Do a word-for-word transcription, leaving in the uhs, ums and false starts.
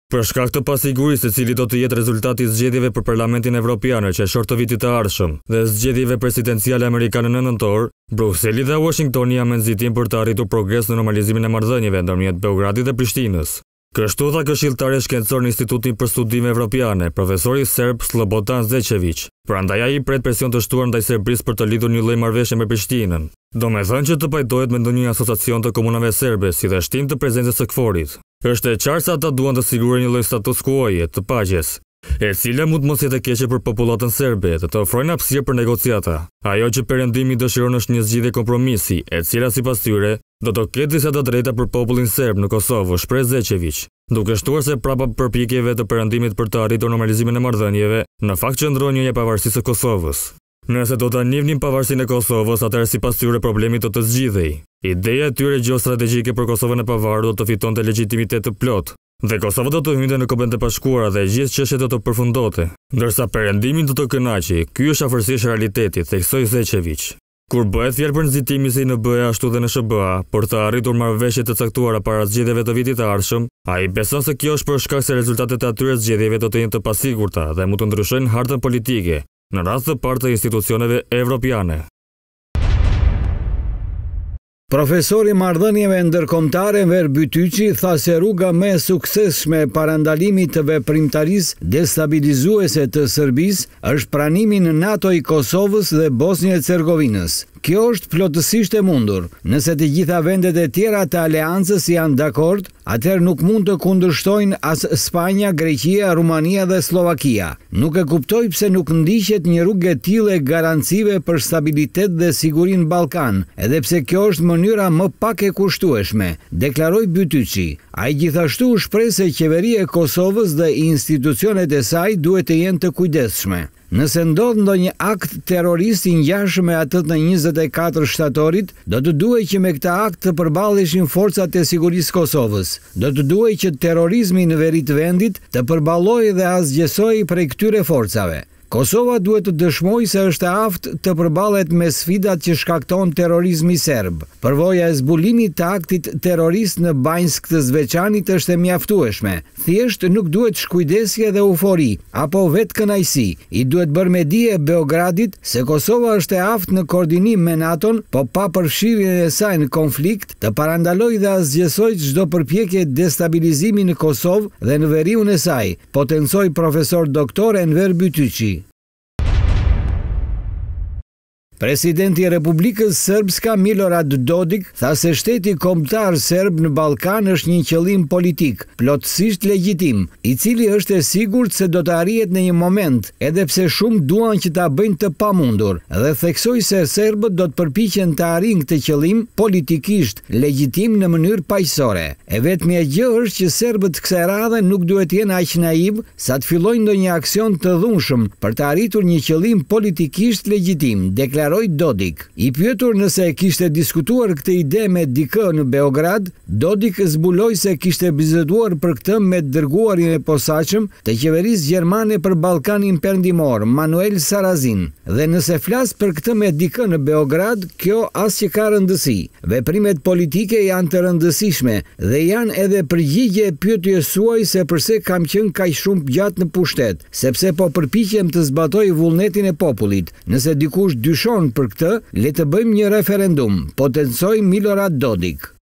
Për shkak të pasigurisë se cili do të jetë rezultati i zgjedhjeve për Parlamentin Evropian në qershor të vitit të ardhshëm dhe zgjedhjeve presidenciale amerikane në nëntor, Brukseli dhe Washingtoni janë me nxitim për të arritur progres në normalizimin e marrëdhënieve ndërmjet Beogradit dhe Prishtinës. Kështu tha këshilltari shkencor në Institutin për Studime Evropiane, profesori serb Slobodan Zečević. Prandaj ai pret presion të shtuar ndaj Serbisë për të lidhur një lloj marrëveshje me Prishtinën. Domethënë që të pajtohet me ndonjë asociacion të komunave serbe si dhe shtim të prezencës së KFOR-it. Është e qartë se ata duan të sigurojnë një lloj status quo-je të paqes, e cila mund të mos jetë e keqe për popullatën serbe dhe të ofrojnë hapësirë për negociata. Ajo që perëndimi dëshiron është një zgjidhje kompromisi, e cila sipas tyre do të ketë disa të drejta për popullin serb në Kosovë, shpreh Zečević, duke shtuar se prapa përpjekjeve të perëndimit për të arritur normalizimin e marrëdhënieve, në fakt qëndron një pavarësisë së Kosovës. Nëse do ta njihnin pavarësinë e Kosovës, atëherë sipas tyre problemi do të zgjidhej. Ideja e tyre gjeostrategjike për Kosovën e pavarur do të fitonte legjitimitet të plotë, dhe Kosova do të hynte në Kombin e Bashkuara dhe gjithë çështjet do të përfundote, ndërsa perëndimi do të kënaqej. Ky është afërsisht realiteti, theksoi Zečević. Kur bëhet fjalë për nxitimin si në B E ashtu dhe në S B A për të arritur marrëveshje të caktuara para zgjedhjeve të vitit të ardhshëm, ai beson se kjo është për shkak se rezultatet e atyre zgjedhjeve do të jenë të pasigurta dhe mund të ndryshojnë hartën politike në rast të parë të institucioneve evropiane. Profesori marrëdhënieve ndërkombëtare Enver Bytyçi tha se rruga më e suksesshme e parandalimit të veprimtarisë destabilizuese të Serbisë është pranimi në NATO i Kosovës dhe Bosnjë-Hercegovinës. Kjo është plotësisht e mundur. Nëse të gjitha vendet e tjera të aleancës janë dakord, atëherë nuk mund të kundërshtojnë as Spanja, Greqia, Rumania dhe Slovakia. Nuk e kuptoj pse nuk ndiqet një rrugë e tillë e garancive për stabilitet dhe siguri në Ballkan, edhe pse kjo është mënyra më pak e kushtueshme, deklaroi Bytyçi. Ai gjithashtu shpreh se qeveria e Kosovës dhe institucionet e saj duhet të jenë të kujdesshme. Nëse ndodh ndonjë akt terrorist i ngjashëm me atë të njëzet e katër shtatorit, do të duhej që me këtë akt të përballeshin forcat e sigurisë Kosovës. Do të duhej që terrorizmi në veri të vendit të përballohej dhe asgjësohej prej këtyre forcave. Kosova duhet të dëshmojë se është e aftë të përballet me sfidat që shkakton terrorizmi serb. Përvoja e zbulimit të aktit terrorist në Banjsk të Zveçanit është e mjaftueshme. Thjesht nuk duhet shkujdesje dhe eufori apo vetë kënaqësi. I duhet bërë me dije Beogradit se Kosova është e aftë në koordinim me NATO-n, po pa përfshirjen e saj në konflikt, të parandalojë dhe asgjësojë çdo përpjekje destabilizimi në Kosovë dhe në veriun e saj, potencoi profesor doktor Enver Bytyçi. Presidenti i Republikës Srpska Milorad Dodik tha se shteti kombëtar serb në Ballkan është një qëllim politik, plotësisht legjitim, i cili është e sigurt se do të arrihet në një moment, edhe pse shumë duan që ta bëjnë të pamundur, dhe theksoi se serbët do të përpiqen të arrijnë këtë qëllim politikisht legjitim në mënyrë paqësore. E vetmja gjë është që serbët kësaj radhe nuk duhet të jenë aq naiv sa të fillojnë ndonjë aksion të dhunshëm për të arritur një qëllim politikisht legjitim, deklaroi Dodik. I pyetur nëse e kishte diskutuar këtë ide me dikë në Beograd, Dodik zbuloi se kishte biseduar për këtë me dërguarin e posaçëm të qeverisë gjermane për Ballkanin Perëndimor, Manuel Sarazin. Dhe nëse flas për këtë me dikë në Beograd, kjo as që ka rëndësi. Veprimet politike janë të rëndësishme dhe janë edhe përgjigje pyetjes suaj se pse kam qenë kaq shumë gjatë në pushtet, sepse po përpiqem të zbatoj vullnetin e popullit. Nëse dikush dyshon për këtë, le të bëjmë një referendum, potencoi Milorad Dodik.